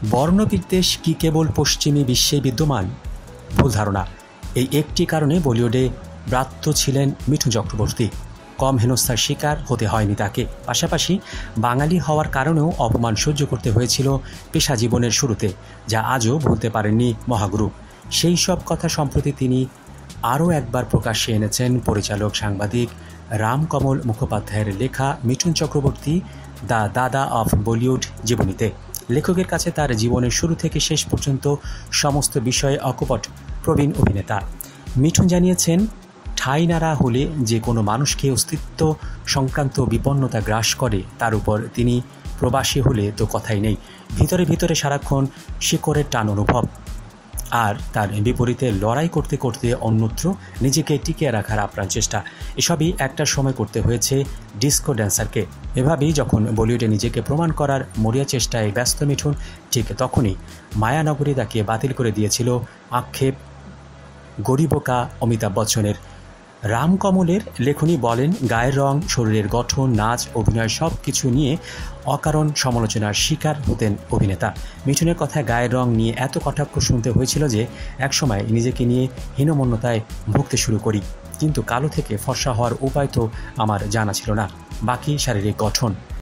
বর্ণবিদ্বেষ কি কেবল পশ্চিমী বিশ্বে বিদ্যমান? ভুল ধারণা। এই একটি কারণে বলিউডে ব্রাত্য ছিলেন মিঠুন চক্রবর্তী। কম হেনস্থার শিকার হতে হয়নি তাকে। পাশাপাশি বাঙালি হওয়ার কারণেও অপমান সহ্য করতে হয়েছিল পেশা জীবনের শুরুতে, যা আজও ভুলতে পারেননি মহাগুরু। সেই সব কথা সম্প্রতি তিনি আরও একবার প্রকাশ্যে এনেছেন পরিচালক সাংবাদিক রামকমল মুখোপাধ্যায়ের লেখা মিঠুন চক্রবর্তী দ্য দাদা অফ বলিউড জীবনীতে। লেখকের কাছে তার জীবনের শুরু থেকে শেষ পর্যন্ত সমস্ত বিষয়ে অকপট প্রবীণ অভিনেতা। মিঠুন জানিয়েছেন, ঠাঁই নাড়া হলে যে কোনো মানুষকে অস্তিত্ব সংক্রান্ত বিপন্নতা গ্রাস করে, তার উপর তিনি প্রবাসী হলে তো কথাই নেই। ভিতরে ভিতরে সারাক্ষণ শিকড়ের টান অনুভব, আর তার বিপরীতে লড়াই করতে করতে অন্যত্র নিজেকে টিকিয়ে রাখার আপ্রাণ চেষ্টা। এসবই একটা সময় করতে হয়েছে ডিস্কো ড্যান্সারকে। এভাবেই যখন বলিউডে নিজেকে প্রমাণ করার মরিয়া চেষ্টায় ব্যস্ত মিঠুন, ঠিক তখনই মায়ানগরী তাকে বাতিল করে দিয়েছিল আক্ষেপ গরিবোকা অমিতাভ বচ্চনের। রামকমলের লেখনী বলেন, গায়ের রং, শরীরের গঠন, নাচ, অভিনয় সব কিছু নিয়ে অকারণ সমালোচনার শিকার হতেন অভিনেতা। মিঠুনের কথায় গায়ের রং নিয়ে এত কটাক্ষ শুনতে হয়েছিল যে একসময় নিজেকে নিয়ে হীনমন্যতায় ভুগতে শুরু করি। কিন্তু কালো থেকে ফর্সা হওয়ার উপায় তো আমার জানা ছিল না, বাকি শারীরিক গঠন।